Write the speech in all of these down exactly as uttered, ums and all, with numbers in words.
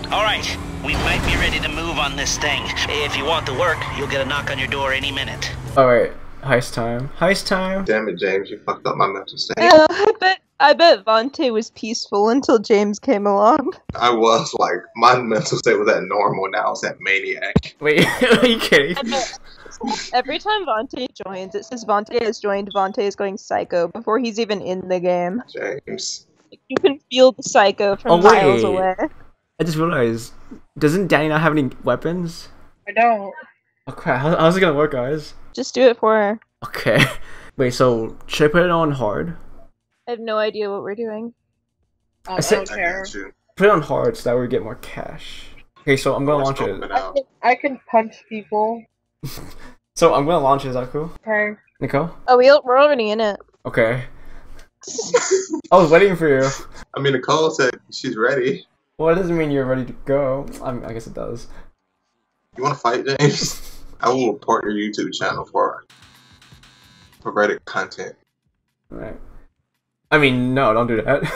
Alright, we might be ready to move on this thing. If you want to work, you'll get a knock on your door any minute. Alright, heist time. Heist time. Damn it, James, you fucked up my mental state. Uh, I bet I bet Vonte was peaceful until James came along. I was like, my mental state was at normal, now it's at maniac. Wait, are you kidding? Every time Vonte joins, it says Vonte has joined, Vonte is going psycho before he's even in the game. James. You can feel the psycho from Oh, miles wait. away. I just realized, doesn't Dani not have any weapons? I don't. Oh crap, how, how's it gonna work, guys? Just do it for her. Okay. Wait, so should I put it on hard? I have no idea what we're doing. Oh, I said- I don't care. Put it on hard so that we get more cash. Okay, so I'm gonna launch it. I can, I can punch people. So I'm gonna launch it, is that cool? Okay. Nicole? Oh, we, we're already in it. Okay. I was waiting for you. I mean, Nicole said she's ready. Well, it doesn't mean you're ready to go. I, mean, I guess it does. You want to fight, James? I will report your YouTube channel for perverted content. Alright. I mean, no, don't do that.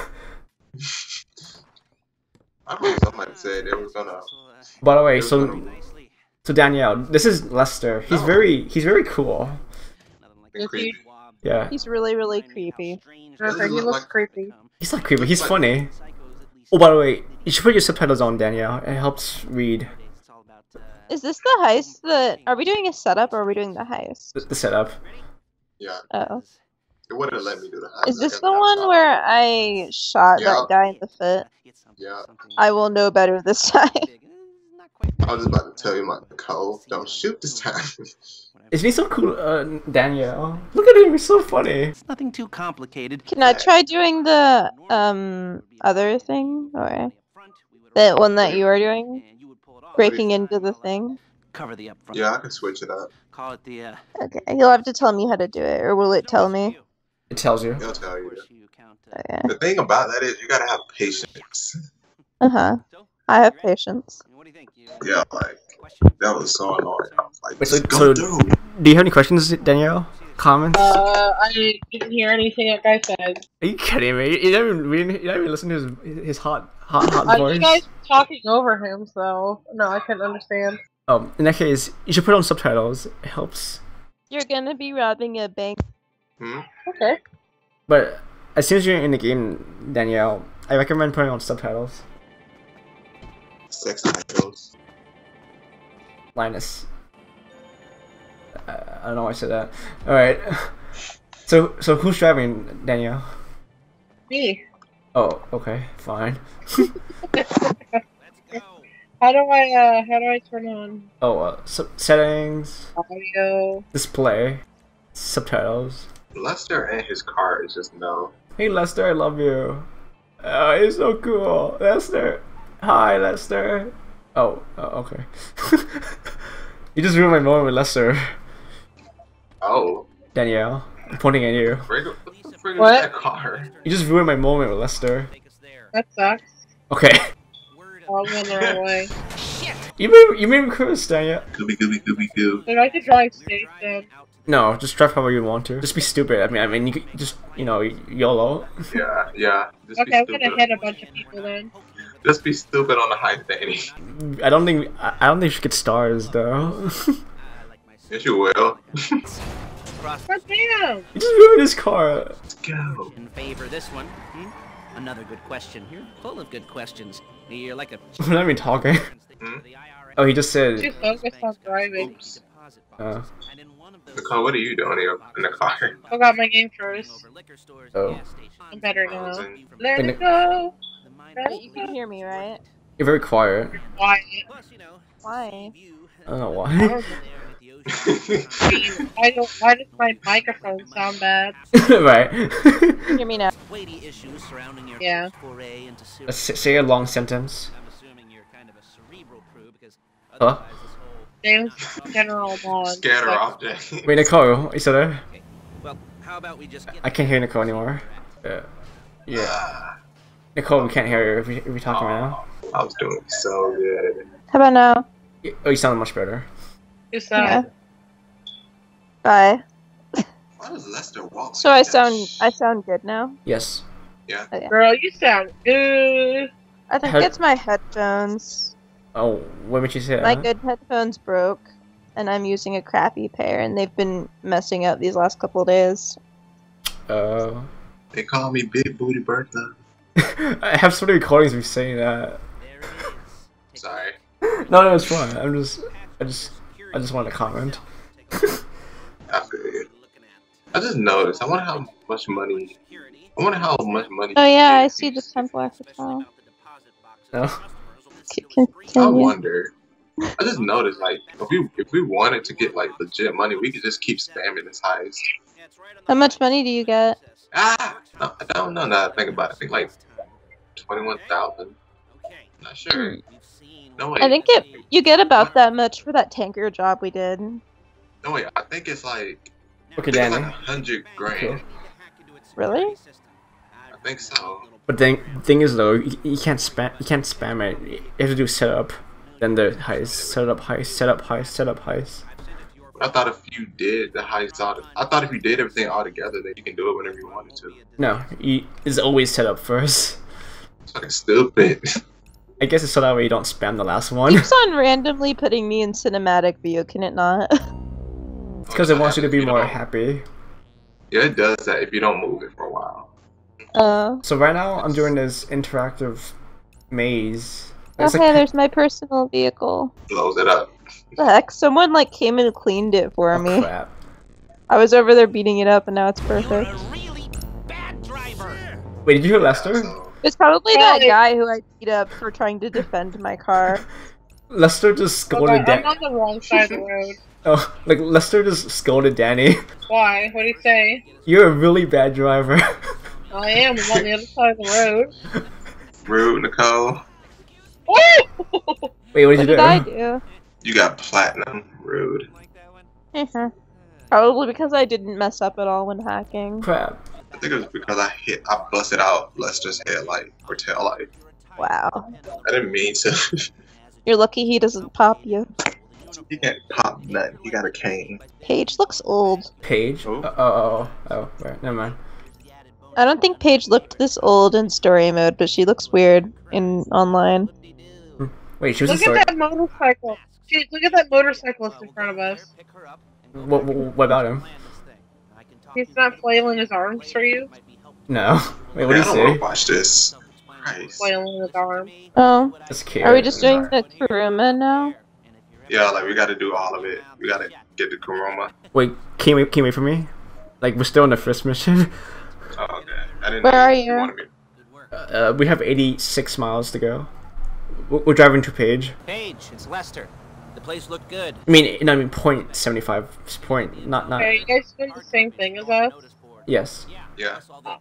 I heard somebody say they were gonna. By the way, they were so gonna so Danielle, this is Lester. He's No. very he's very cool. be creepy. Yeah. He's really, really creepy. Okay, he look looks like- creepy. He's not creepy, he's funny. Oh, by the way, you should put your subtitles on, Danielle. It helps read Is this the heist that... Are we doing a setup or are we doing the heist? the, the setup. Yeah, Oh. it wouldn't have let me do the heist. Is this I the kept one that where I shot Yeah. that guy in the foot? Yeah. I will know better this time. I was just about to tell you, my Nicole, don't shoot this time. Isn't he so cool, uh, Danielle? Look at him, he's so funny. Nothing too complicated. Can I try doing the, um, other thing? Or the one that you are doing? Breaking into the thing? Cover the upfront. Yeah, I can switch it up. Call it the uh Okay, you'll have to tell me how to do it, or will it tell me? It tells you. They'll tell you. Okay. The thing about that is you gotta have patience. Uh-huh. I have patience. What do you think? Yeah, like that was so annoying. I was like, Wait, so, just go so through. do you have any questions, Danielle? Comments? Uh, I didn't hear anything that guy said. Are you kidding me? You didn't even, we didn't, you didn't even listen to his, his hot, hot, hot Uh, voice? you guys were talking over him, so no, I couldn't understand. Oh, in that case, you should put on subtitles. It helps. You're gonna be robbing a bank. Hmm? Okay. But as soon as you're in the game, Danielle, I recommend putting on subtitles. Sex titles. Linus. I, I don't know why I said that. Alright. So, so who's driving, Danielle? Me. Oh, okay, fine. How do I, uh, how do I turn on Oh, uh, so settings, audio? display, subtitles. Lester and his car is just no. Hey Lester, I love you. Oh, he's so cool. Lester. Hi, Lester. Oh, oh okay. You just ruined my moment with Lester. Oh. Danielle, I'm pointing at you. Frig- What the frig is What? that car? You just ruined my moment with Lester. That sucks. Okay. Oh, I'm going the wrong way. You made you made me curse, Danielle. Gooby gooby gooby goo. Dude, I could drive safe then. No, just drive however you want to. Just be stupid. I mean, I mean, you could just you know YOLO. Yeah, yeah. Just Okay, be I'm gonna stupid. hit a bunch of people then. Just be stupid on the high Dani. I don't think I I don't think she get stars though. Yes, you will. God damn! You just ruined his car. Let's go. in favor this one. Hmm? Another good question. You're full of good questions. You're like a I'm not even talking. Hmm? Oh, he just said. Too focused on driving. Oops. Uh, Nicole, what are you doing here in the car? I got my game first. Oh. I'm better now. Frozen. Let And it go! Wait, you can hear me, right? you're very quiet. Quiet. Why? I don't know I why. don't I don't. Why does my microphone sound bad? Right. Hear me now. weighty issues surrounding your Yeah. foray into Let's serious. say a long sentence. I'm assuming you're kind of a cerebral crew because Huh? otherwise this whole James General Mon. Scatter object. Wait, Nicole, you still there? Okay. Well, how about we just get I can't hear Nicole anymore. Yeah. Yeah. Nicole, we can't hear you if, we, if we're talking right now. I was doing so good. How about now? Y- Oh, you sound much better. Who's that? Bye. Why does Lester walk? So I like that? sound I sound good now? Yes. Yeah. Okay. Girl, you sound good. I think Head- it's my headphones. Oh, what would you say? My huh? good headphones broke, and I'm using a crappy pair, and they've been messing up these last couple of days. Uh, They call me Big Booty Bertha. I have so many recordings of me saying that. Sorry. No, no, it's fine. I'm just, I just, I just wanted to comment. I feel you. I just noticed. I wonder how much money. I wonder how much money. Oh you yeah, get I if see you- the Templar Hotel. No. C- I Continue. wonder. I just noticed, like, if we if we wanted to get like legit money, we could just keep spamming this heist. How much money do you get? Ah, no, I don't know. Now that I think about it, I think like twenty-one thousand. Not sure. No wait. I think it you get about that much for that tanker job we did. No wait. I think it's like. Okay, I think it's like Danny. a hundred grand. Cool. Really? I think so. But the thing is though, you, you can't spam, you can't spam it. You have to do setup, then the heist, setup heist, setup heist, setup heist. I thought if you did the heist all, I thought if you did everything all together, then you can do it whenever you wanted to. No, you, it's always set up first. It's fucking stupid. I guess it's so that way you don't spam the last one. Keeps on randomly putting me in cinematic view, can it not? It's because it wants you to be You more don't- happy. Yeah, it does that if you don't move it for a while. Uh, So right now I'm doing this interactive maze. It's okay, like, there's my personal vehicle. Blows it up. The heck? Someone like came and cleaned it for oh, me. crap. I was over there beating it up and now it's perfect. You're a really bad driver. Wait, did you hear Lester? So, It's probably Yeah, that it- guy who I beat up for trying to defend my car. Lester just Okay, scolded I'm Dan. on the wrong side of the road. Oh, like Lester just scolded Danny. Why? What do you say? You're a really bad driver. I am. I'm on the other side of the road. rude, Nicole. Oh! Wait, what did What you did do? I do? You got platinum. Rude. Mhm. Probably because I didn't mess up at all when hacking. Crap. I think it was because I hit, I busted out Lester's headlight or tail light. Wow. I didn't mean to. You're lucky he doesn't pop you. He can't pop nothing. He got a cane. Paige looks old. Paige? Oh. Oh, oh, oh, oh, right, never mind. I don't think Paige looked this old in story mode, but she looks weird in online. Wait, she was in Look story. at that motorcycle. Dude, look at that motorcyclist in front of us. What, what, what about him? He's not flailing his arms for you. No. Wait, what Man, do I you don't want say? to watch this. Christ. Flailing his arms. Oh, That's cute. are we just doing the Kuruma now? Yeah, like we got to do all of it. We got to get the Kuroma. Wait, can you wait, can you wait for me? Like, we're still in the first mission. Oh, okay. I didn't Where know are you you? wanted me. Uh, we have eighty-six miles to go. We're we're driving to Paige. Paige, it's Lester. The place looked good. I mean, no, I mean, point seventy-five. Point, not, not. Okay, you guys doing the same thing as us? Yes. Yeah.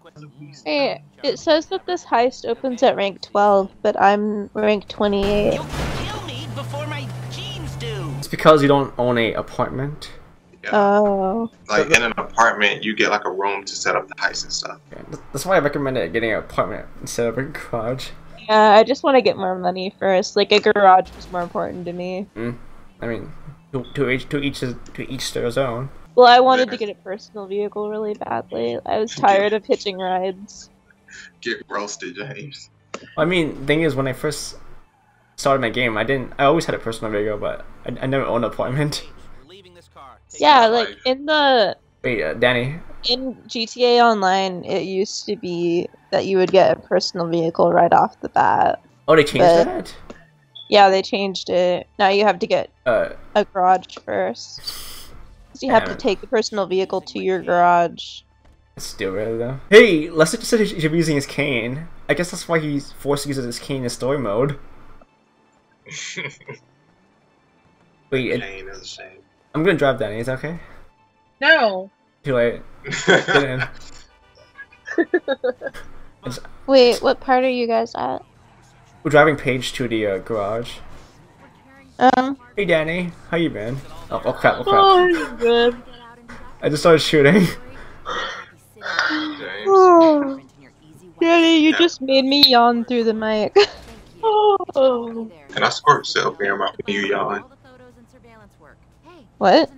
Hey, it says that this heist opens at rank twelve, but I'm rank twenty-eight. You'll kill me before my jeans do. It's because you don't own a apartment. Yeah. Oh. Like in an apartment, you get like a room to set up the heist and stuff. Yeah, th- that's why I recommended getting an apartment instead of a garage. Yeah, I just want to get more money first. Like, a garage is more important to me. Mm. I mean, to, to each to each is- to each their own. Well, I wanted to get a personal vehicle really badly. I was tired of hitching rides. Get roasted, James. I mean, thing is, when I first started my game, I didn't. I always had a personal vehicle, but I, I never owned an apartment. Yeah, that like life. in the Wait, uh, Danny. in G T A Online, it used to be that you would get a personal vehicle right off the bat. Oh, they changed But- that. Yeah, they changed it. Now you have to get Uh, a garage first. So you have to Damn it. take the personal vehicle to your garage. still really though. Hey, Lester just said he should be using his cane. I guess that's why he's forced to use his cane in story mode. Wait, it, Pain is a shame. I'm gonna drive Danny. Is that okay? No. Too late. Get in. Wait, what part are you guys at? We're driving Paige to the uh, garage. Um, Hey, Danny. How you been? Oh, oh crap! Oh crap! Oh, you're good. I just started shooting. James. oh, Daddy, you just made me yawn through the mic. Oh. And I squirt self in my when you yawn. What?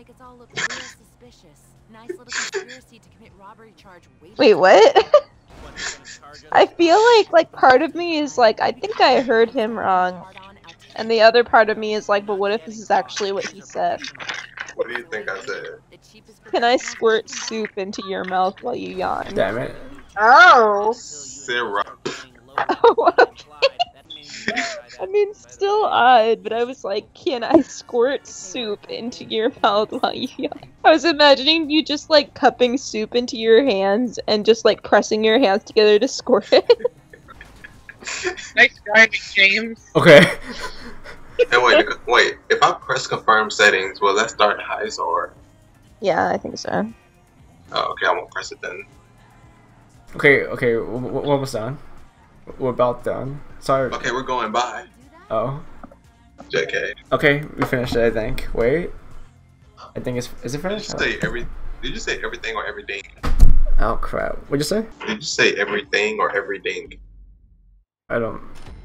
Wait, what? I feel like like part of me is like I think I heard him wrong, and the other part of me is like, but what if this is actually what he said? What do you think I said? Can I squirt soup into your mouth while you yawn? Damn it. Oh. Syrup. Oh, okay. I mean, still odd, but I was like, can I squirt soup into your mouth while you yawn? I was imagining you just like cupping soup into your hands and just like pressing your hands together to squirt it. Nice driving, James. Okay. Hey, wait, wait. If I press confirm settings, will that start Heist or? Yeah, I think so. Oh, okay. I won't press it then. Okay, okay, we're almost done. We're about done. Sorry. Okay, we're going by. Oh. J K. Okay, we finished it, I think. Wait. I think it's... Is it Did finished? you say every? Did you say everything or everything? Oh, crap. What'd you say? Did you say everything or everything? I don't...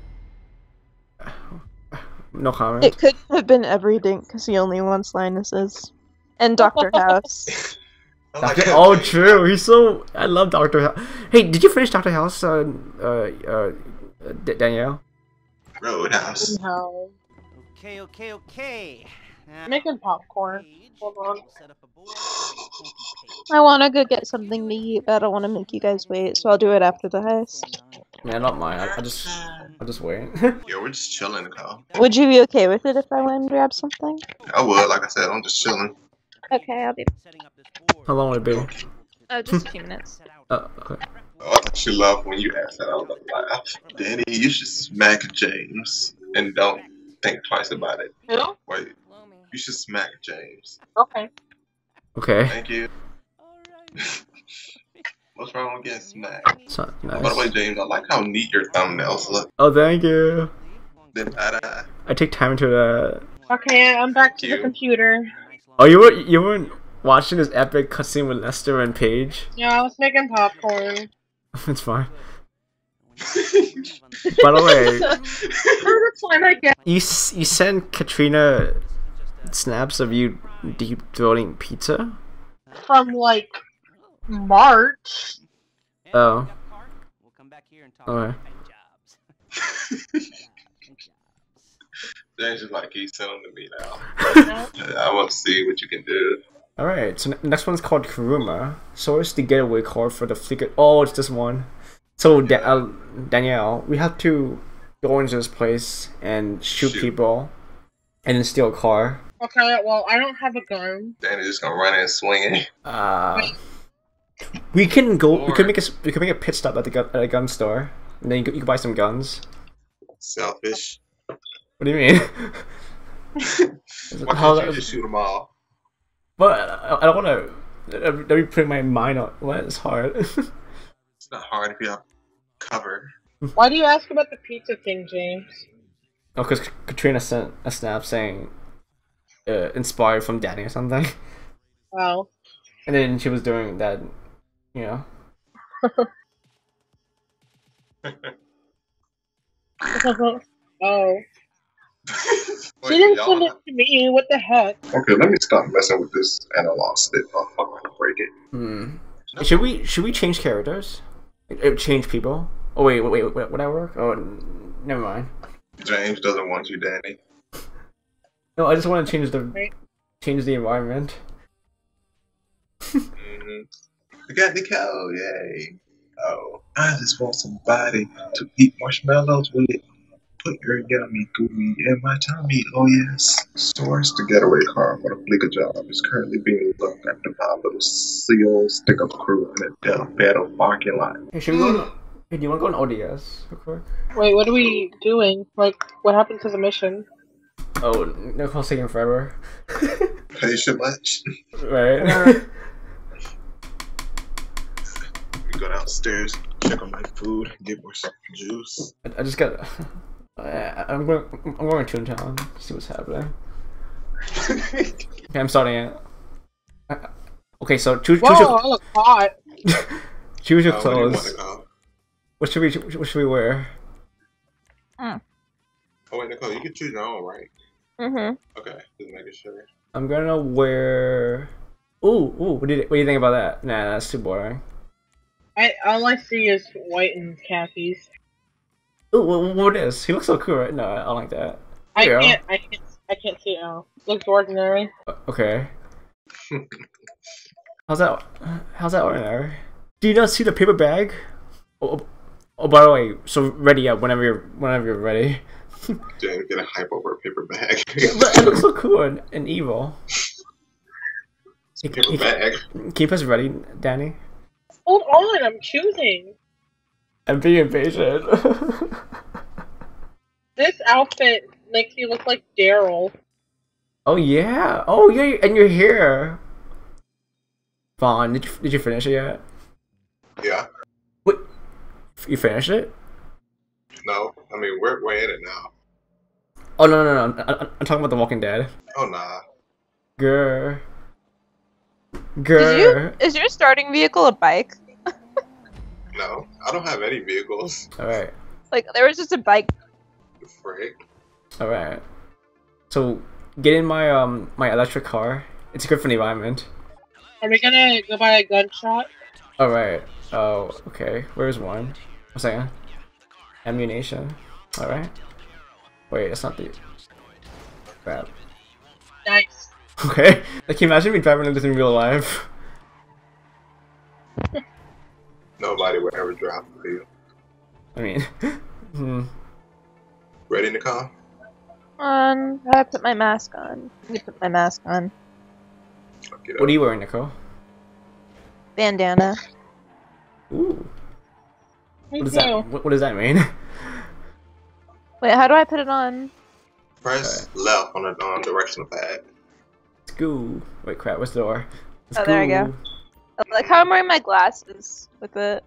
No comment. It could have been everything because he only wants Linuses. And Doctor House. I Doctor like Oh, that. true. He's so... I love Doctor House. Hey, did you finish Doctor House, uh, uh, uh, D Danielle? Roadhouse. No. Okay, okay, okay. Now, Making popcorn. Hold on. set up a board so you can't be I want to go get something to eat, but I don't want to make you guys wait, so I'll do it after the heist. Yeah, not mine. I, I just... I'll just wait. Yeah, we're just chilling, Nicole. Would you be okay with it if I went and grabbed something? I would, like I said, I'm just chilling. Okay, I'll be. setting up this board. How long would it be? Oh, just a few minutes. Oh, okay. Oh, I thought you loved when you asked that. I was like, laugh. Danny, you should smack James and don't think twice about it. Who? Wait, you should smack James. Okay. Okay. Thank you. What's wrong with getting smacked? It's not Oh, by the way, nice. James, I like how neat your thumbnails look. Oh, thank you. Then I, I take time to that. Okay, I'm back to the You. computer. Oh, you were you weren't watching this epic cutscene with Lester and Paige? Yeah, I was making popcorn. It's fine. By the way, Oh, that's fine, I get. you s- you sent Katrina snaps of you deep throating pizza? From like March. Oh. We'll come back here and talk Okay. about jobs. James is like, he's sending to me now. I want to see what you can do. Alright, so n- next one's called Kuruma. So it's the getaway car for the Fleeca. Oh, it's this one. So, da- uh, Danielle, we have to go into this place and shoot, Shoot. people and then steal a car. Okay, well, I don't have a gun. Danny's just gonna run in swinging. Uh, we can go. We Or- can make a s- we can make a pit stop at the gun, at a gun store, and then you can, you can buy some guns. Selfish. What do you mean? Why How- can't you just shoot them all? But I, I don't want to. Let me put my mind on. Well, it's hard. It's not hard if you have cover. Why do you ask about the pizza thing, James? Oh, because Katrina sent a snap saying, uh, inspired from Dani or something, Oh. and then she was doing that, you know. Oh. Wait, She didn't y'all send it have- to me. What the heck? Okay, let me stop messing with this analog stick. I'll fucking break it. Hmm. Should we should we change characters? Uh, Change people? Oh wait, wait, wait, wait, would that work? Oh, n- never mind. James doesn't want you, Danny. No, I just want to change the Right. change the environment. Mm-hmm. We got Nicole, yay. Oh, I just want somebody to eat marshmallows with. Put your yummy gooey in my tummy, oh yes. Source the getaway car for the Fleeca Job is currently being looked after by little SEAL stick-up crew in a Del Battle parking lot. Hey, should we go? On, hey, do you want to go on O D S real quick? Wait, what are we doing? Like, what happened to the mission? Oh, Nicole's taking forever. Patient much? Right. We go downstairs, check on my food, get more juice. I, I just got. I, I'm going. I'm going to Toontown. See what's happening. Okay, I'm starting it. Uh, Okay, so choose choose Whoa, your I look hot. choose your Uh, what do you want, clothes. Nicole? What should we What should we wear? Oh wait, Nicole, you can choose your own, right? Mm-hmm. Okay, just making sure. I'm gonna wear. Ooh, ooh. What do you What do you think about that? Nah, that's too boring. I all I see is white and khakis. Ooh, what, what is? He looks so cool, right? No, I don't like that. I There you can't. I can't. I can't see it now. Looks ordinary. go. Okay. How's that? How's that ordinary? Do you not see the paper bag? Oh, oh, oh by the way, so ready? Yeah, whenever you're, whenever you're ready. Dang, get a hype over a paper bag. But it looks so cool and, and evil. Paper Can, bag. can you press ready, Danny? Hold on, I'm choosing. I'm being impatient. This outfit makes you look like Daryl. Oh yeah. Oh yeah, and you're here. Vaughn, did you did you finish it yet? Yeah. Wait, you finished it? No, I mean we're we're in it now. Oh no no no! I, I'm talking about The Walking Dead. Oh nah. Grr. Did Grr. you? Is your starting vehicle a bike? No, I don't have any vehicles. All right. Like there was just a bike. The frick. All right. So get in my um my electric car. It's good for the environment. Are we gonna go buy a gunshot? All right. Oh okay. Where's one? One second. Ammunition. All right. Wait, it's not the. Crap. Nice. Okay. Like, can you imagine me driving this in real life? Nobody would ever drop for you. I mean, hmm. Ready, Nicole? On. I put my mask on. Let me put my mask on. Okay, What are you wearing, Nicole? Bandana. Ooh. Me What does too. that? What, what does that mean? Wait, how do I put it on? Press left on the um, directional pad. Let's go. Wait, crap. What's the door? Let's Oh, there I go. Like how I'm wearing my glasses with it.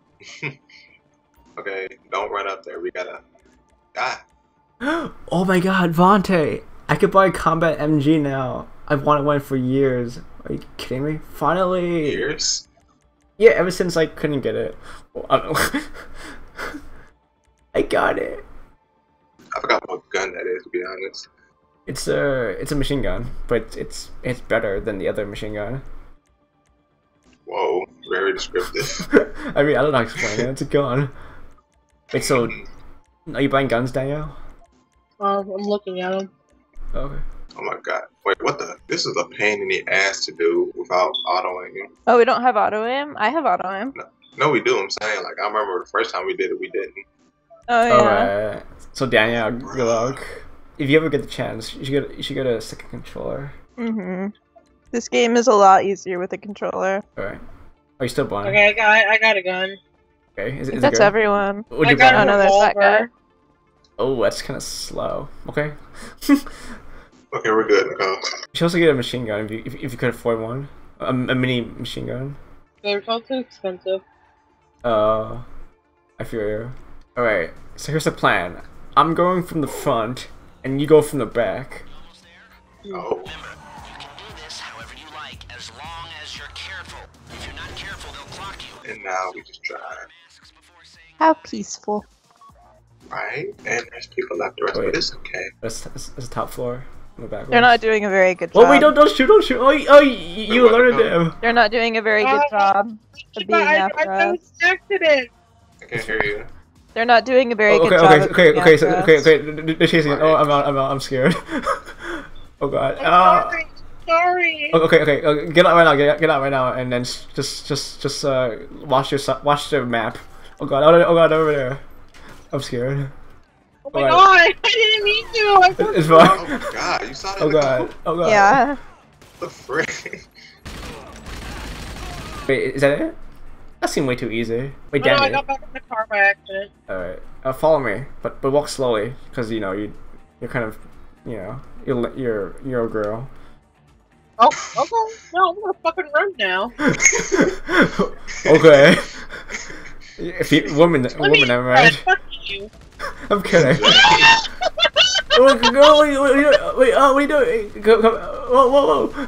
Okay, don't run up there. We gotta. Ah. Oh my God, Vonte! I could buy a combat M G now. I've wanted one for years. Are you kidding me? Finally! Years. Yeah, ever since I couldn't get it. Well, I, don't know. I got it. I forgot what gun that is, to be honest. It's a it's a machine gun, but it's it's better than the other machine gun. Whoa, very descriptive. I mean, I don't know how to explain it. It's a gun. Wait, so are you buying guns, Danielle? Um, I'm looking at them. Okay. Oh my god. Wait, what the? This is a pain in the ass to do without auto aim. Oh, we don't have auto aim? I have auto aim. No, no, we do. I'm saying, like, I remember the first time we did it, we didn't. Oh yeah. Alright. So Danielle, good luck. If you ever get the chance, you should get you should get a second controller. Mm-hmm. This game is a lot easier with a controller. Alright. Are you still blind? Okay, I got. I got a gun. Okay. Is, is it That's good? everyone. What'd I you got buy? a Oh no, there's that guy. revolver. Oh, that's kind of slow. Okay. Okay, we're good, Nicole. You should also get a machine gun if you if, if you could afford one. A, a mini machine gun. They're all too expensive. Uh, I feel you. Alright, so here's the plan. I'm going from the front, and you go from the back. Oh. Remember, you can do this however you like, as long as you're careful. If you're not careful, they'll clock you. And now we just drive. How peaceful. Right? And there's people left the rest, Wait. but it's okay. That's, that's, that's the top floor. On the back. They're not doing a very good job. Oh wait! Don't don't shoot! Don't shoot! Oh, y- oh y- you alerted them. They're not doing a very good Oh, job of being I, after I, I us. was accident. I can't hear you. They're not doing a very Oh, good okay, job okay, of okay, being okay, so, after okay, us. okay. They're they're chasing. Oh, I'm out. I'm out. I'm scared. Oh god. I'm Ah. sorry. Sorry. Oh, okay, okay, okay. Get out right now. Get out, get out right now, and then s- just, just, just uh, watch your, si- watch the map. Oh god! Oh, oh god! Over there. I'm scared. Oh my Alright. god! I didn't mean to. I It's, it's fine. Oh my god, you saw that? Oh Nicole? god. Oh god. Yeah. The frick? Wait, is that it? That seemed way too easy. Wait, Oh, no, damn I it. got back in the car by accident. Alright. Uh, follow me, but but walk slowly, because you know you you're kind of, you know, you're you're you're a girl. Oh, okay. No, I'm gonna fucking run now. Okay. If you woman, Let woman, me am I run. right? Fuck you. I'm kidding. Oh, go, wait, wait, wait, wait, oh, what are you doing? Go, go, whoa, whoa, whoa.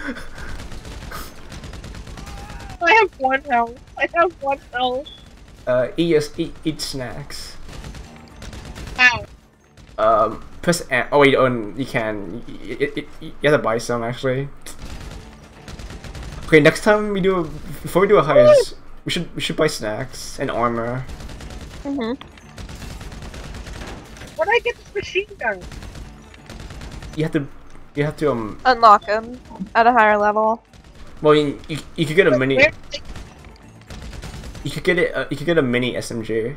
I have one health. I have one health. Uh, eat, your, eat, eat snacks. Ow. Um, press N. Oh wait, oh, you can. You, you, you have to buy some actually. Okay, next time we do, a, before we do a heist, we should we should buy snacks and armor. Mhm. Where did I get this machine gun? You have to you have to um. Unlock them at a higher level. Well, you you, you could get a mini. Where- You could get it. Uh, you could get a mini S M G.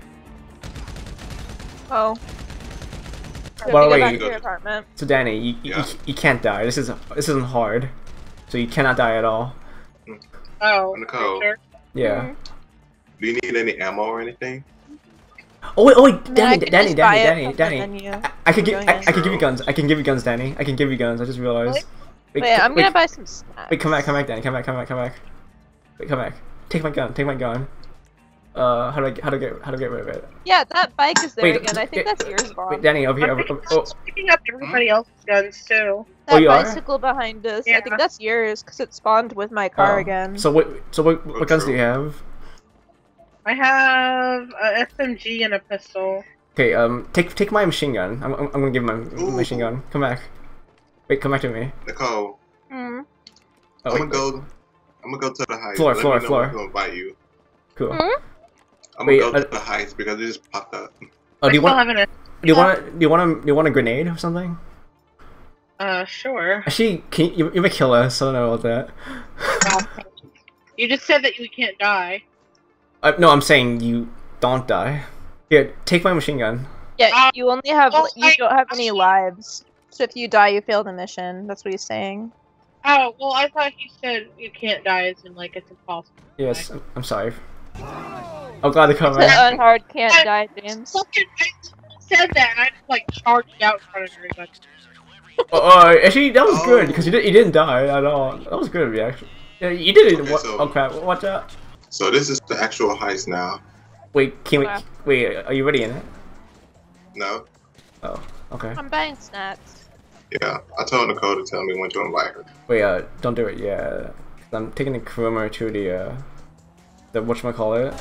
Oh. So By the if you go way, back you- to your apartment. So Danny, you, you, Yeah. you you can't die. This is this isn't hard, so you cannot die at all. Oh, Nicole. sure. Yeah. Do you need any ammo or anything? Oh wait, oh wait, I mean, I Danny, could Danny, just buy Danny, it Danny, from the Danny. menu. I, I could give Going I, in. I could give you guns. I can give you guns, Danny. I can give you guns. I just realized. Wait, Wait, c- I'm wait, gonna buy some snacks. Wait, come back, come back, Danny. Come back, come back, come back. Wait, come back. Take my gun. Take my gun. Uh, how do I how do I get how do I get rid of it? Yeah, that bike is there Wait, again. I think wait, that's yours, Bob. Wait, Danny, over here. I'm Over, picking, oh, picking up everybody else's guns too. That Oh, you are? bicycle behind us. I Yeah. think that's yours because it spawned with my car oh. again. So what? So what? Oh, What guns do true. you have? I have a S M G and a pistol. Okay, um, take take my machine gun. I'm I'm, I'm gonna give my Ooh. machine gun. Come back. Wait, come back to me. Nicole, Hmm. Oh, I'm wait, gonna go. I'm gonna go to the heist. Floor, Let floor, me know floor. when to invite you. cool. Hmm? I'm Wait, gonna go uh, to the heist because it just popped up. Oh, I do you still want? have an. Do you want? Do you want a? Do you want a grenade or something? Uh, sure. Actually, can you, you, you may kill us. I don't know about that. You just said that you can't die. Uh, no, I'm saying you don't die. Here, take my machine gun. Yeah, Uh, you only have well, you I- don't have any lives. So if you die, you fail the mission. That's what he's saying. Oh, well, I thought you said you can't die as in, like, it's impossible. to Yes, die. I'm, I'm sorry. Oh god, they're The coming. unhard can't die, James. Fucking, I said that and I just, like, charged out in front of everybody. Oh, oh, actually, that was Oh. good because you, did, you didn't die at all. That was good of you, actually. Yeah, you did it. Okay, What, so- oh crap! Watch out. So this is the actual heist now. Wait, can we? Okay. Wait, are you ready in it? No? Oh, okay. I'm buying snacks. Yeah. I told Nicole to tell me when to invite her. Wait, uh, don't do it yet. I'm taking the Kuruma to the, uh, the whatchamacallit.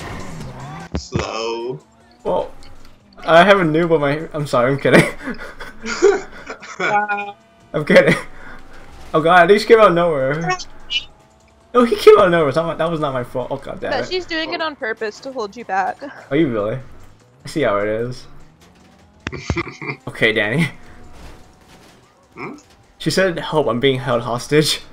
Slow. Well, I have a noob on my. I'm sorry, I'm kidding. Wow. I'm kidding. Oh god, he just came out of nowhere. No, he came out of nowhere. It's not my, that was not my fault. Oh god damn But it. she's doing it on purpose to hold you back. Are you really? I see how it is. Okay, Danny. Hmm? She said, "Help! I'm being held hostage."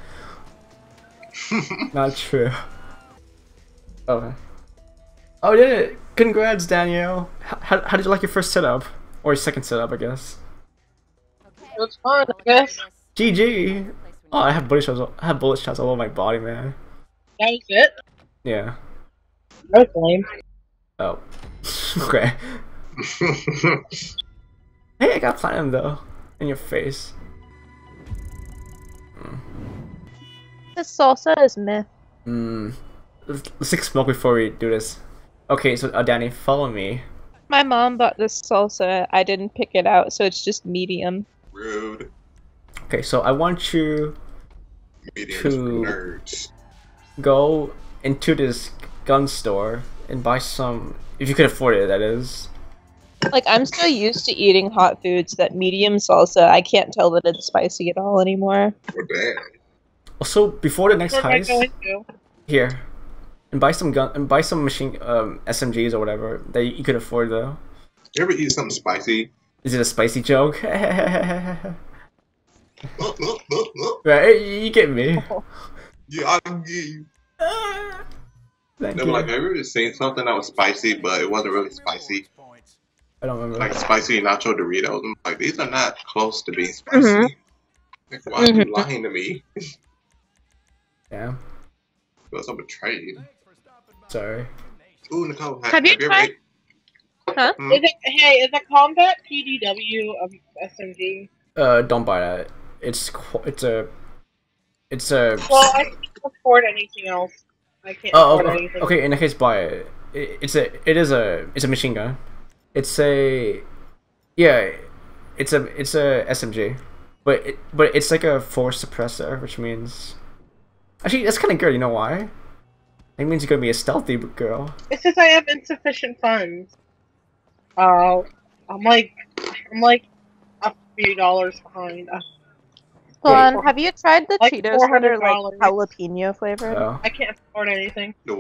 Not true. Okay. Oh, you did it! Congrats, Danielle. How, how, how did you like your first setup? Or your second setup, I guess. It was fun, I guess. G G. Oh, I have bullet shots. all- I have bullet shots all over my body, man. That was it? Yeah. That was lame. Oh. Okay. Hey, I got platinum though. In your face. This salsa is meh. Hmm. Let's, let's take smoke before we do this. Okay, so uh, Danny, follow me. My mom bought this salsa. I didn't pick it out, so it's just medium. Rude. Okay, so I want you Mediums To- for nerds. go into this gun store and buy some, if you could afford it, that is. Like, I'm so used to eating hot foods that medium salsa, I can't tell that it's spicy at all anymore. Or bad. Also, before the next What am I heist, going to? here, and buy some gun, and buy some machine, um, S M Gs or whatever that you could afford though. You ever eat something spicy? Is it a spicy joke? Right, Look, look, look, look. you get me. Yeah, I can get you. Thank They you. were like, have you ever seen something that was spicy, but it wasn't really spicy? I don't remember. Like spicy nacho Doritos. I'm like, these are not close to being spicy. Mhm. Like, why are you lying to me? Yeah. Feels so betrayed. Sorry. Ooh, Nicole, have, Have you have you ever tried- ate? Huh? Hmm? Is it, hey, is a combat P D W of S M G? Uh, don't buy that. It's qu- it's a it's a. Well, I can't afford anything else. I can't Oh, afford okay, anything. okay. In that case, buy it. it. It's a it is a it's a machine gun. It's a yeah. It's a it's a S M G, but it, but it's like a force suppressor, which means actually that's kind of good. You know why? It means you're gonna be a stealthy girl. It's just I have insufficient funds. Uh, I'm like, I'm like a few dollars behind. Uh, Hold Wait. on, have you tried the Like Cheetos that are like four hundred dollars. jalapeno flavored? Oh. I can't afford anything. The what?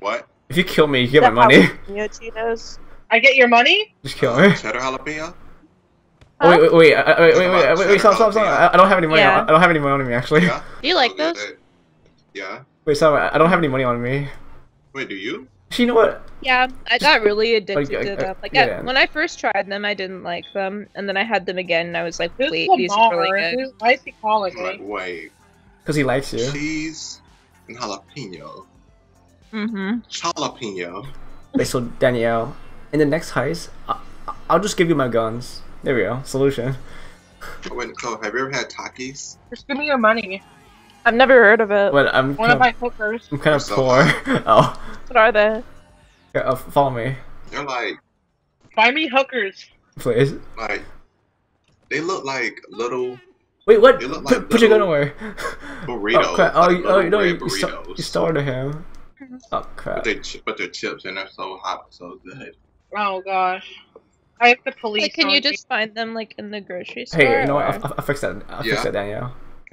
If you kill me, you get The my money. jalapeno Cheetos. I get your money? Just kill Uh, me. cheddar jalapeno? Oh, wait, wait, wait, uh, wait, wait, wait, About wait, wait, stop, stop, stop. cheddar I I don't have any money. Yeah. On, I don't have any money on me actually. Yeah. Do you like Oh, yeah, those? that- Yeah. Wait, stop. I I don't have any money on me. Wait, do you? Actually, you know what? Yeah, I got really addicted Like, to uh, them. Like yeah. I, when I first tried them, I didn't like them, and then I had them again, and I was like, Who's "Wait, the these are really bar? good." Who's, why is he calling I'm like, me? wait. Because he likes you. Cheese and jalapeno. Mm-hmm. Jalapeno. Wait, so Danielle, in the next heist, I, I'll just give you my guns. There we go. Solution. Oh, wait, Nicole, have you ever had Takis? Just give me your money. I've never heard of it. But I'm One of kind my of, hookers. I'm kind of So poor. Oh, What are they? here, uh, follow me, They're like, Buy me hookers. please. like, they look like little Wait, what? They look Put, like put your gun little away. burritos. Oh crap! Oh, like you- oh little no! red You, you, sta- burritos. you started him. Oh crap! But they, ch- but they're chips and they're so hot, so good. Oh gosh. I have the police. Like, can on you me. just find them like in the grocery store? Hey, you know what? or- I'll, I'll, I'll fix that. I'll Yeah. fix that, Danielle.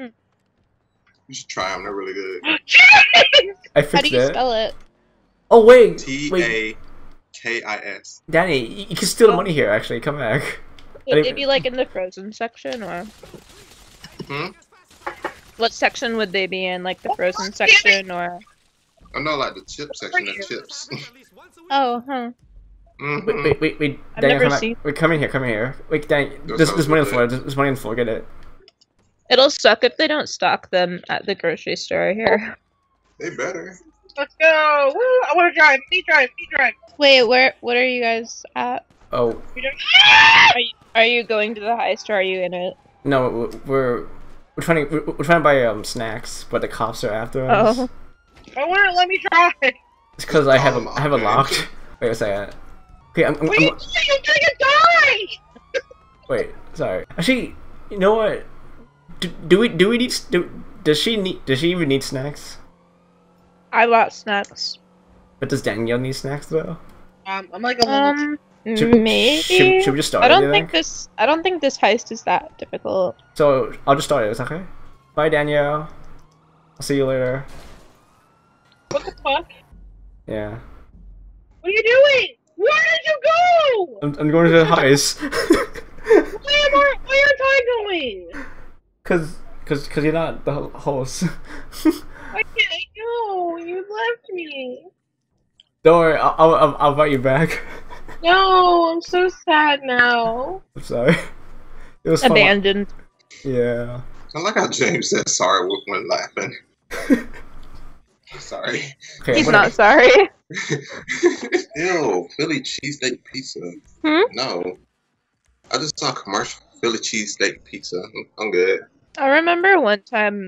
You should try them. They're really good. I How do fixed you it. spell it? Oh wait, T wait, A K I S. Danny, you, you can steal the money here. Actually, come back. Would I they be like in the frozen section, or Hmm. what section would they be in? Like the frozen section, or? I know, like the chip section of chips. Oh, huh. Mhm. Wait, wait, wait, wait. I've Daniel, never come back. seen- Wait, come in here, come in here. Wait, Danny, That there's, sounds there's money on the good. floor. There's, there's money on the floor. Get it. It'll suck if they don't stock them at the grocery store here. They better. Let's go. Woo! I want to drive. Please drive. Please drive. Wait, where? What are you guys at? Oh We don't- Are you, are you going to the heist, or are you in it? no, we're we're we're trying to we're, we're trying to buy um snacks, but the cops are after us. Oh, I want to let me drive. It's because I have Oh, a, I have it okay. locked. Wait a second. Okay, I'm, I'm, What are you I'm doing? You're gonna die. wait. Sorry. Actually, you know what? Do, do we do we need do, does she need does she even need snacks? I bought snacks. But does Danielle need snacks though? Um, I'm like a little. Um, Should- maybe. Should, should we just start I it? don't you think this. I don't think this heist is that difficult. So I'll just start it. It's okay. Bye, Danielle. I'll see you later. What the fuck? Yeah. What are you doing? Where did you go? I'm, I'm going to the heist. Why am I? Why aren't I going? Cause, cause, cause you're not the ho- host. Why can't I go? You left me. Don't worry, I'll, I'll, I'll, I'll invite you back. No, I'm so sad now. I'm sorry. It was fun. Abandoned. Yeah. I like how James said sorry when laughing. Sorry. Okay. He's I'm not gonna- sorry. Ew, Philly cheesesteak pizza. Hmm? No. I just saw a commercial. Philly cheesesteak pizza. I'm good. I remember one time.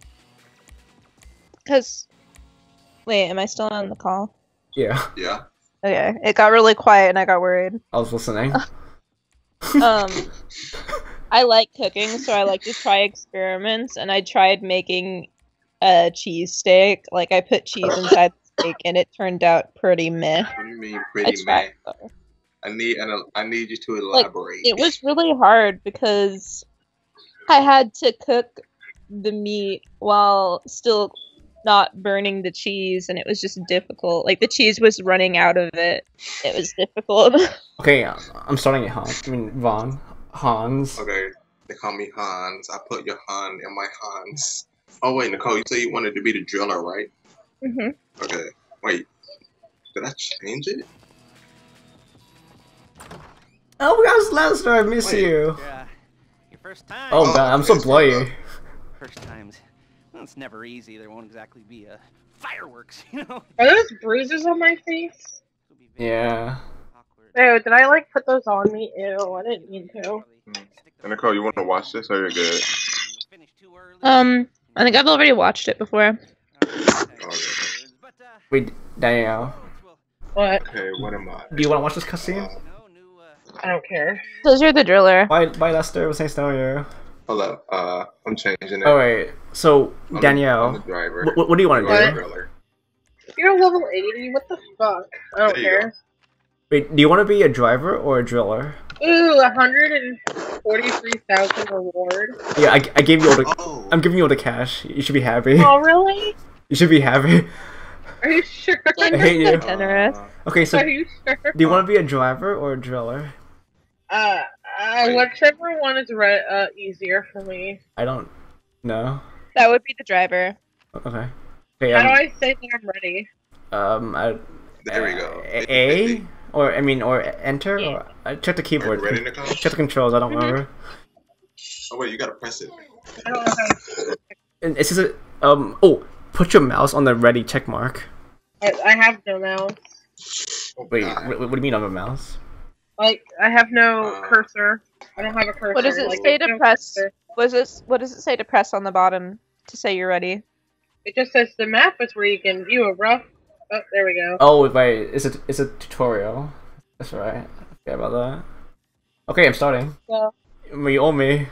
Cause, wait, am I still on the call? Yeah. Yeah. Okay, it got really quiet and I got worried. I was listening. Um, I like cooking, so I like to try experiments, and I tried making a cheesesteak. Like, I put cheese inside the steak, and it turned out pretty meh. What do you mean, I pretty tried, man? though. I need an, I need you to Like, elaborate. it was really hard because I had to cook the meat while still not burning the cheese, and it was just difficult. Like, the cheese was running out of it. It was difficult. Okay, uh, I'm starting at Hans. I mean, Vaughn. Hans. Okay, they call me Hans. I put your Han in my Hans. Oh wait, Nicole, you said you wanted to be the driller, right? hmm Okay. Wait, did I change it? Oh, guys, Lester, I miss Wait. you. Yeah. Your first time. Oh, Oh, God, I'm so it's bloody. fucked First times. Well, it's never easy. There won't exactly be a fireworks, you know. Are those bruises on my face? It'll be very Yeah. awkward. Ew, did I like put those on me? Ew, I didn't mean to. And Nicole, you want to watch this or you're good? Finish too early. Um, I think I've already watched it before. But, uh, Wait, Danielle. well, What? Okay, what am I? Do you want to watch this cutscene? Uh, no new, uh, I don't care. So you're the driller. Bye, bye, Lester. It was nice knowing you. hold up. Uh, I'm changing it. Oh, wait. So, I'm the- Danielle, I'm the driver. what, what do you want You to are do? the driller. You're level eighty. What the fuck? I don't There you care. Wait, do you want to be a driver or a driller? Ooh, one hundred forty-three thousand reward. Yeah, I, I gave you all the. Oh, I'm giving you all the cash. You should be happy. Oh, really? You should be happy. Are you sure? I hate you. Generous. Okay, so Are do you sure? you want to be a driver or a driller? Uh, uh whichever one is re- uh easier for me. I don't know. That would be the driver. Okay. Okay. How Um. do I say that I'm ready? Um. I, There we go. A, A or I mean or enter Yeah. or I check the Are keyboard. you ready, Nicole? Check the controls. I don't Mhm. remember. Oh wait, you gotta press it. I don't know how. And it's just a, um. Oh, put your mouse on the ready check mark. I, I have no mouse. Oh, Wait, God. what, what do you mean on the mouse? Like I have no Uh, cursor. I don't have a cursor. What does it like, say there's to no press? cursor. What does it? What does it say to press on the bottom to say you're ready? It just says the map is where you can view a rough. Oh, there we go. Oh, wait, it's a it's a tutorial. That's right. I forgot about that. Okay, I'm starting. So, You owe me.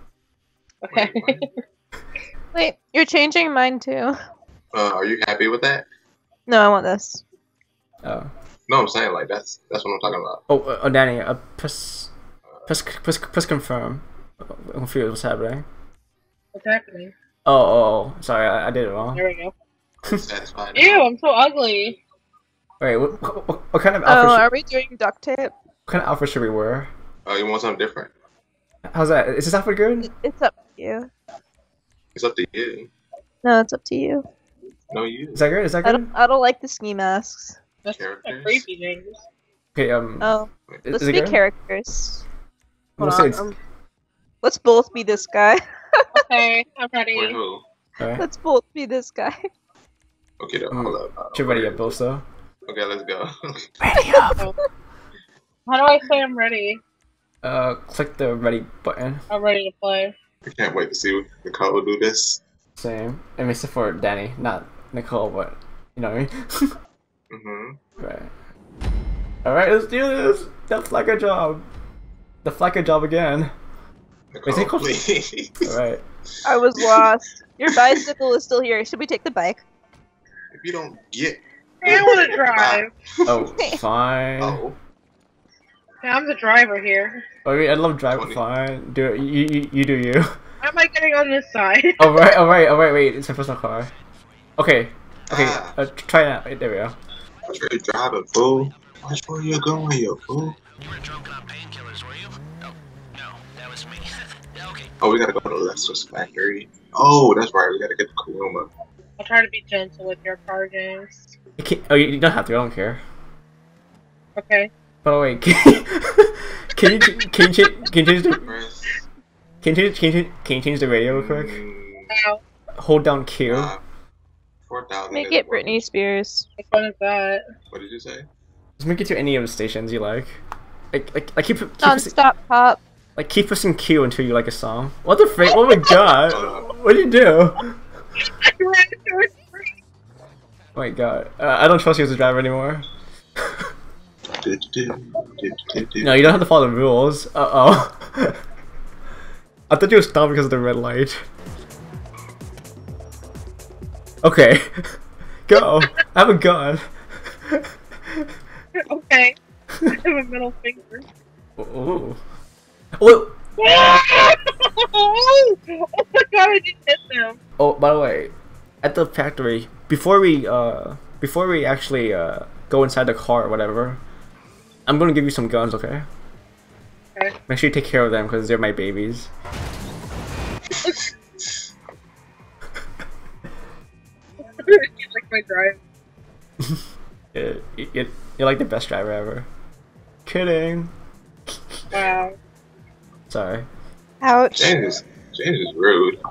okay. Wait, what? Wait, you're changing mine too. Uh, are you happy with that? No, I want this. Oh. No, I'm saying like that's that's what I'm talking about. Oh, uh, oh, Danny, uh, press, press, press, press confirm. I'm confused. What's happening? What's happening? Oh, oh, oh. Sorry, I, I did it wrong. There we go. Are you satisfied? Ew, I'm so ugly. Wait, what, what, what kind of Oh, outfit? should, are we doing duct tape? what kind of outfit should we wear? Oh, you want something different? How's that? Is this outfit good? It's up to you. It's up to you. No, it's up to you. No, you. Is that good? Is that I good? don't. I don't like the ski masks. That's Characters? a creepy, James. Okay, um. Oh, is, let's is it be good? characters. We'll Hold say on, it's. um, Let's both be this guy. Okay, I'm ready. Wait, who? Alright. Let's both be this guy. Okay, though, Mm. hold up. Uh, You're ready up, both though. Okay, let's go. Ready up. How do I say I'm ready? Uh, click the ready button. I'm ready to play. I can't wait to see Nicole will do this. Same. I mean, except for Danny, not Nicole, but you know what I mean. Mm-hmm. Right. Alright, let's do this! The Fleeca Job! The Fleeca Job again! Nicole, Is it called- please. Alright. I was lost. Your bicycle is still here. Should we take the bike? If you don't get. I want to drive. Oh, fine. Oh. Yeah, I'm the driver here. I mean, I love driving, twenty. fine. Do it. You, you, you do you. How am I getting on this side? Alright, alright, alright, wait. It's my personal car. Okay. Okay, Ah. uh, try it out. Wait, there we go. Watch where you're driving, fool. Watch where you're going, you fool. You were drunk on painkillers, were you? Oh, no, that was me. Okay. Oh, we gotta go to the Lester's factory. Oh, that's right. We gotta get the Kuruma. I'll try to be gentle with your car, James. You can't, oh, you you don't have to. I don't care. Okay. By the way, can, can you ch- can you ch- can you change the Press. can you change can you, can you change the radio real quick? Mm, Now, Hold down Q. uh, four thousand. Make is it what- Britney Spears. which one is that? What did you say? Just make it to any of the stations you like. Like like, like keep keep pressing, Non-stop pop. like keep pressing Q until you like a song. What the frick? Oh my god! What do you do? Oh I ran into a tree. my god! Uh, I don't trust you as a driver anymore. Do, do, do, do, do, do. No, you don't have to follow the rules. Uh oh. I thought you would stop because of the red light. Okay. Go. I have a gun. Okay. I have a middle finger. Ooh. Oh, Oh my god, I just hit them. oh, by the way, at the factory, before we uh before we actually uh go inside the car or whatever, I'm gonna give you some guns, okay? Okay. Make sure you take care of them because they're my babies. You like my drive. Yeah, you, you, you're like the best driver ever. Kidding. Wow. Sorry. Ouch. James is, James is rude.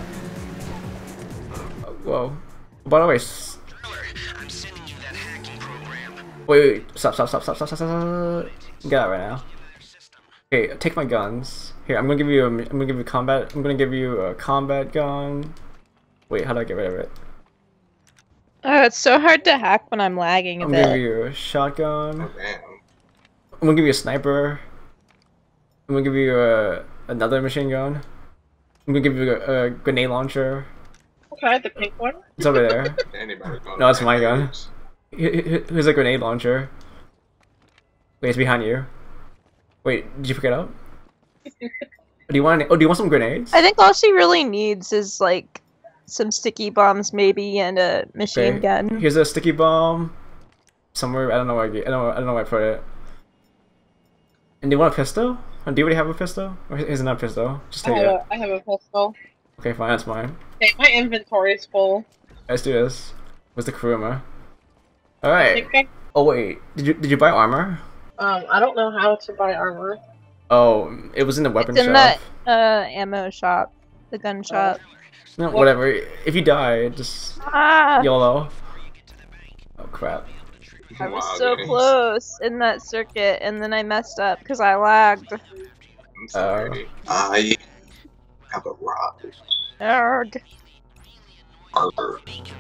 Whoa. By the way, s- I'm sending you that hacking program. wait, wait, wait, stop, stop, stop, stop, stop, stop, stop. Get out right now. Okay, take my guns. Here, I'm gonna give you. A, I'm gonna give you combat. I'm gonna give you a combat gun. Wait, how do I get rid of it? Oh, it's so hard to hack when I'm lagging a I'm gonna give bit. you a shotgun. Oh, damn. I'm gonna give you a sniper. I'm gonna give you a another machine gun. I'm gonna give you a, a grenade launcher. Okay, the pink one. It's over there. Anybody going No, to it's my gun. Rampage? Here- here- Here's a grenade launcher. Wait, it's behind you. Wait, did you pick it up? Do you want? Any, oh, do you want some grenades? I think all she really needs is like some sticky bombs maybe, and a machine Okay, gun. here's a sticky bomb. Somewhere, I don't know where I, get, I don't, I don't know where I put it. And do you want a pistol? Do you already have a pistol? Or is it not a pistol? Just I take have, it. a, I have a pistol. Okay, fine, that's mine. Okay, my inventory is full. Let's do this. Where's the Kuruma? I Alright. think Oh wait, did you did you buy armor? I, um, I don't know how to buy armor. Oh, it was in the weapon It's in shop. that uh, ammo shop, the gun shop. No, whatever. If you die, just Ah! YOLO. Oh crap. I was Wow, so games. close in that circuit, and then I messed up because I lagged. I'm sorry. I have a rock. Arrgh. Arthur.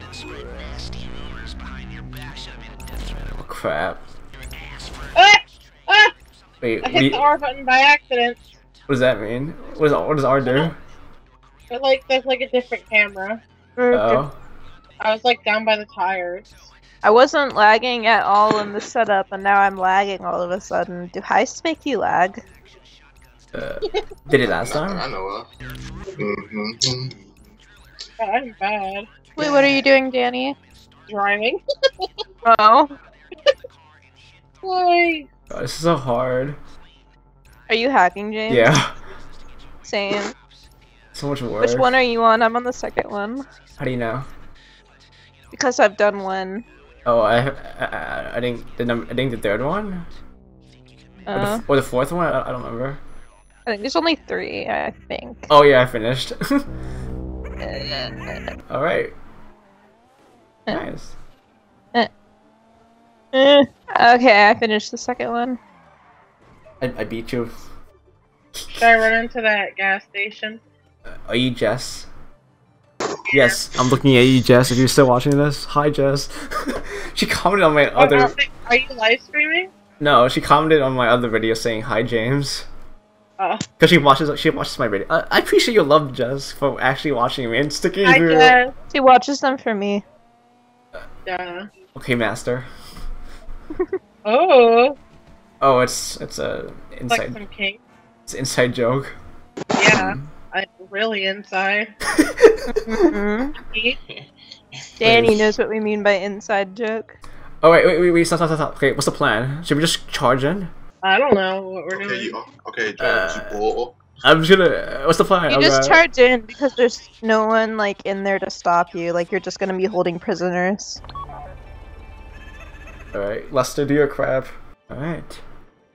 Oh crap. Ah! Ah! Wait, I hit we, the R button by accident. what does that mean? What does what does R do? But like, there's like a different camera. Oh. I was like down by the tires. I wasn't lagging at all in the setup, and now I'm lagging all of a sudden. Do heists make you lag? Uh, did it last Not that I time? know of. Mm-hmm. God, I'm bad. Wait, what are you doing, Danny? Driving. Oh. Why? God, this is so hard. Are you hacking, James? Yeah. Same. So much work. Which one are you on? I'm on the second one. How do you know? Because I've done one. Oh, I I, I, I think the num I think the third one or, Uh, the, or the fourth one. I, I don't remember. I think there's only three, I think. Oh yeah, I finished. All right. Uh. Nice. Eh. Okay, I finished the second one. I, I beat you. Should I run into that gas station? Are you Jess? Yes, I'm looking at you, Jess. If you're still watching this, hi, Jess. She commented on my Oh, other. are, are you live streaming? No, she commented on my other video saying hi, James. Oh. Cause she watches, she watches my video. Uh, I appreciate your love, Jess, for actually watching me and sticking Hi, through. Jess. She watches them for me. Duh. Okay, master. Oh. Oh, it's it's a It's like inside, some kink. it's an inside joke. Yeah. I'm really inside. Mhm. Danny Wait. knows what we mean by inside joke. Oh wait, wait, wait, wait, stop, stop, stop, stop. Okay, what's the plan? Should we just charge in? I don't know what we're Okay, doing. you, okay, James, you bull. I'm just gonna. What's the plan? You Oh, just God. charge in because there's no one like in there to stop you. Like you're just gonna be holding prisoners. All right, Lester, do your crap. All right.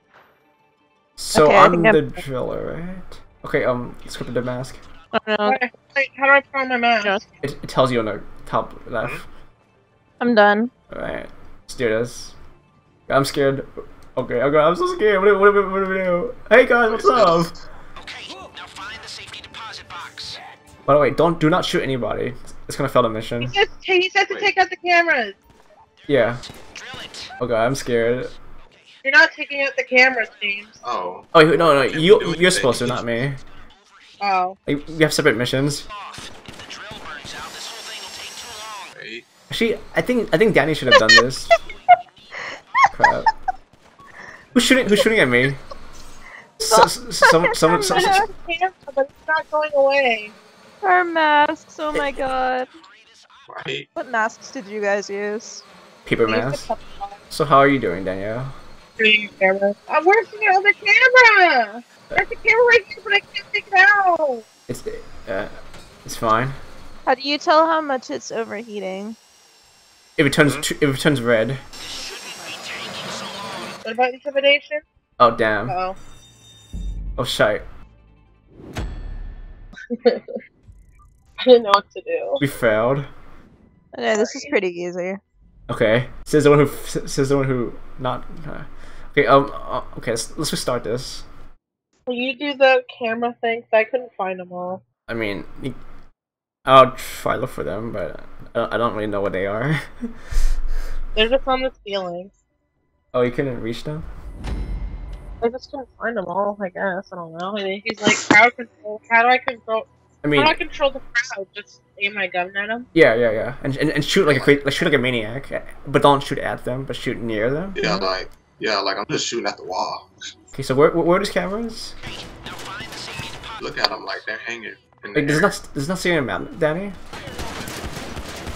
So Okay, I I'm think the I'm- driller, right? Okay, um, scripted the mask. I don't know. Wait, wait, how do I put on my mask? It, it tells you on the top left. I'm done. All right, let's do this. I'm scared. Okay, okay, I'm so scared. What do, what do, what do we do? Hey guys, what's up? Okay, now find the safety deposit box. By the way, don't do not shoot anybody. It's gonna fail the mission. He says, he says to Wait. take out the cameras. Yeah. Drill it. Okay, I'm scared. You're not taking out the cameras, James. Oh. Oh no, no, Can we you do it you're today? supposed to, not me. Oh. Like, we have separate missions. Off. If the drill burns out, this whole thing will take too long. Wait. Actually, I think I think Danny should have done this. Crap. Who's shooting? Who's shooting at me? So, so, some, someone, some, I have a camera, but it's not going away. Our masks, oh my god. Right. What masks did you guys use? paper Use the mask. couple of So how are you doing, Danielle? three cameras. Oh, where's the other camera? There's the camera right here, but I can't take it out. It's uh, it's fine. How do you tell how much it's overheating? If it turns tr- if it turns red. What about intimidation? Oh damn. Oh. Oh shite. I didn't know what to do. We failed. Okay, this is pretty easy. Okay. Says the one who says the one who not. Uh, okay. Um. Uh, okay. Let's let's restart this. Will you do the camera thing? 'Cause I couldn't find them all. I mean, you- I'll try to look for them, but I don't, I don't really know what they are. They're just on the ceiling. Oh, you couldn't reach them? I just couldn't find them all, I guess. I don't know. And then he's like, crowd control. How do I control? I mean, How do I control the crowd? Just aim my gun at them? yeah, yeah, yeah, and and, and shoot like a cra- like shoot like a maniac, but don't shoot at them, but shoot near them. Yeah, like, yeah, like I'm just shooting at the wall. Okay, so where where, where are these cameras? Look at them like they're hanging. In the Like, does it air. not does it not say on a map, Danny?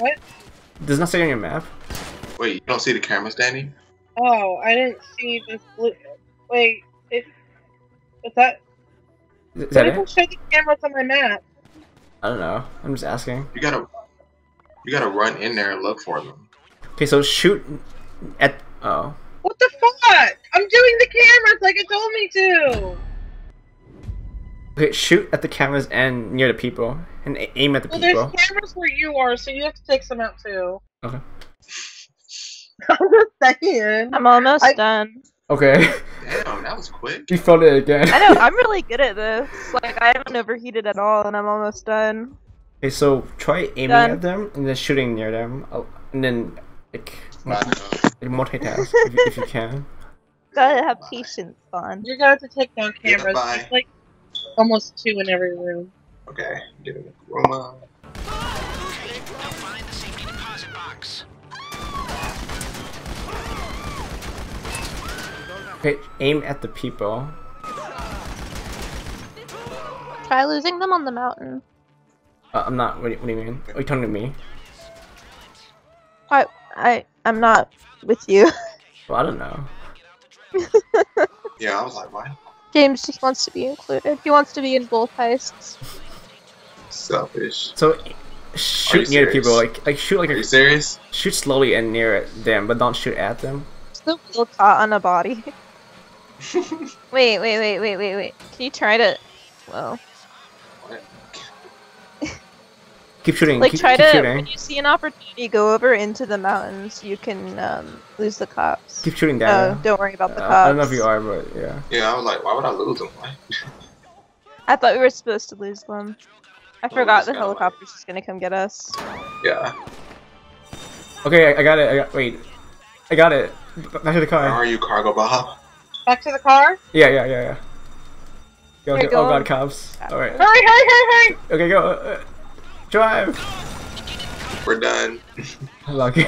What? Does not say on your map. Wait, you don't see the cameras, Dani? Oh, I didn't see this blue. Wait, it. What's that? Is What that doesn't it? show the cameras on my map? I don't know. I'm just asking. You gotta, you gotta run in there and look for them. Okay, so shoot at. Oh. What the fuck? I'm doing the cameras like it told me to! Okay, shoot at the cameras and near the people, and a- aim at the Well, people. there's cameras where you are, so you have to take some out too. Okay. I'm just saying. I'm almost I- done. Okay. Damn, that was quick. You felt it again. I know, I'm really good at this. Like, I haven't overheated at all, and I'm almost done. Okay, so try aiming Done. at them and then shooting near them, Oh, and then like, Not like enough. multitask if, you, if you can. Gotta have patience, Vaughn. You're gonna have to take down Yeah, cameras. bye. There's like almost two in every room. Okay, get in the room. uh, Okay, now find the safety deposit box. Okay, aim at the people. Try losing them on the mountain. Uh, I'm not. What do, you, what do you mean? Are you talking to me? I, I, I'm not with you. Well, I don't know. Yeah, I was like, what? James just wants to be included. He wants to be in both heists. Selfish. So shoot near the serious? people, like like shoot like Are a, you serious? shoot slowly and near them, but don't shoot at them. Still feel caught on a body. wait, wait, wait, wait, wait, wait. Can you try to? Well, What? Keep shooting. like keep, try keep to. shooting. When you see an opportunity, go over into the mountains. You can um, lose the cops. Keep shooting Oh, down. don't worry about the Uh, cops. I don't know if you are, but yeah. Yeah, I was like, why would I lose them? Why? I thought we were supposed to lose them. I we forgot just the gotta, like- helicopter's just gonna come get us. Yeah. Okay, I, I got it. I got. Wait, I got it. B- Back to the Where car. are you, Cargo Bob? Back to the car. Yeah, yeah, yeah, yeah. Go, Okay, go, go oh god, on. cops. All right. Hurry, hurry, hurry, hurry! Okay, go. Uh, drive. We're done. Lucky.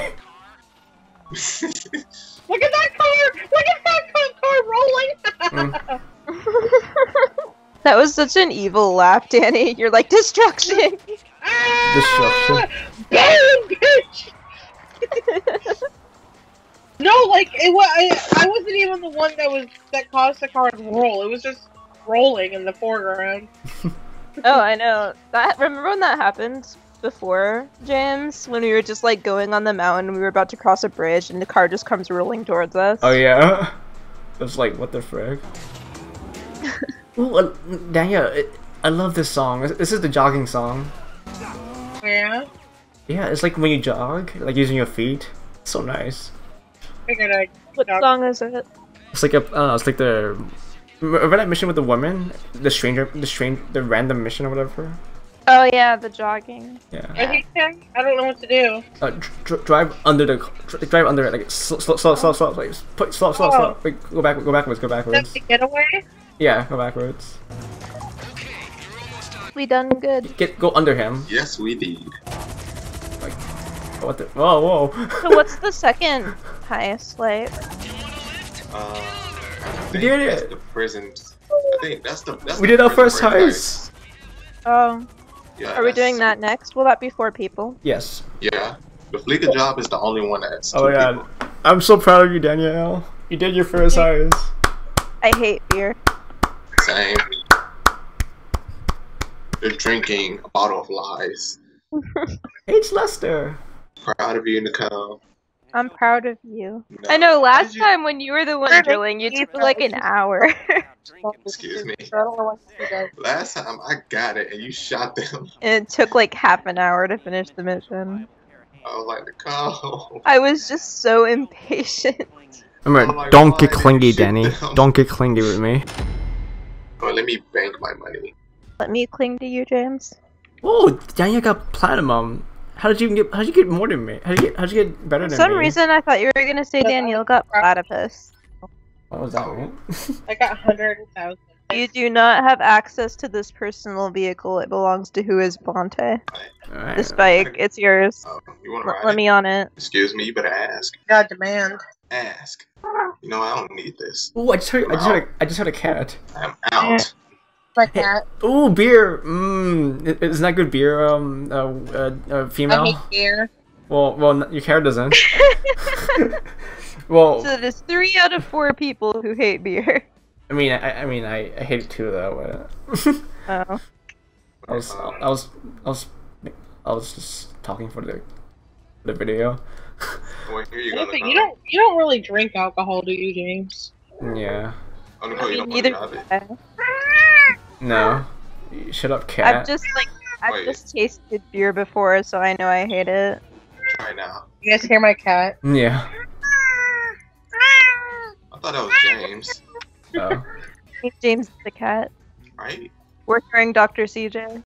Look at that car! Look at that car, car rolling! That was such an evil laugh, Dani. You're like, destruction! Ah! Boom, bitch! No, like it was. I, I wasn't even the one that was that caused the car to roll. It was just rolling in the foreground. Oh, I know. That remember when that happened before, James? When we were just like going on the mountain, we were about to cross a bridge, and the car just comes rolling towards us. Oh yeah. I was like, what the frick? Ooh, uh, Daniel, it, I love this song. This, this is the jogging song. Yeah. Yeah, it's like when you jog, like using your feet. It's so nice. Figured I. What song is it? It's like a, I don't know, it's like the, remember that mission with the woman? The stranger, the strange, the random mission or whatever? Oh yeah, the jogging. Yeah. I hate that. I don't know what to do. Uh, dr dr drive under the, dr drive under it, like slow, slow, slow, slow, slow, like, put, slow, slow, slow. Oh. Like, go back, go backwards, go That's backwards. the getaway. Yeah, go backwards. We done good. Get, go under him. Yes, we did. Like, what the, whoa, whoa. So what's the second highest like? Uh, I We think did that's it. the prisons. I think that's the. That's We the did our prison first break heist. Oh, Yeah, are we that's- doing that next? Will that be four people? Yes. Yeah. The Fleeca Job is the only one that's two Oh yeah. people. I'm so proud of you, Danielle. You did your first heist. I hate beer. Same. You're drinking a bottle of lies. Hey, it's Lester. Proud of you, Nicole. I'm proud of you. No. I know How last did you- time when you were the one drilling, you took like an hour. Excuse me. I don't know what to do. Last time I got it and you shot them. And it took like half an hour to finish the mission. I was like, Nicole. I was just so impatient. Remember, Oh my don't God, get I clingy, didn't shoot Danny. them. Don't get clingy with me. Oh, let me bank my money. Let me cling to you, James. Oh, Daniel got platinum. How did you even get? How did you get more than me? How did you get? How did you get better For than some me? reason, I thought you were gonna say Daniel got platypus. What was that? Right? I got hundred thousand. You do not have access to this personal vehicle. It belongs to whoisvonte. Alright. This bike, it's yours. Oh, you want to L- ride let it? me on it. Excuse me, you better ask. Got demand. Ask. You know, I don't need this. Ooh, I just heard. I just heard. A, I just heard a cat. I'm out. My cat. Ooh, beer. Mmm. Isn't that good beer? Um. Uh. uh, uh I female. hate beer. Well, well, your character doesn't. Well, So there's three out of four people who hate beer. I mean, I, I mean, I, I hate it too, though. But Oh. I was, I was, I was, I was just talking for the, the video. Wait, here you go. Listen, you don't you don't really drink alcohol, do you, James? Yeah. Oh, Nicole, you don't Neither want to do have it. I. No. Shut up, cat. I've just like I've Wait. just tasted beer before, so I know I hate it. Try it now. You guys hear my cat? Yeah. I thought that was James, Oh. James the cat. right? We're hearing Doctor C J.